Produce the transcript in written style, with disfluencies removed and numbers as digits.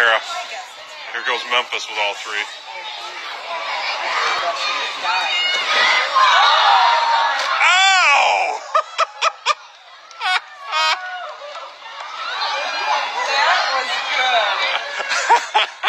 Tara. Here goes Memphis with all three. Ow! That was good.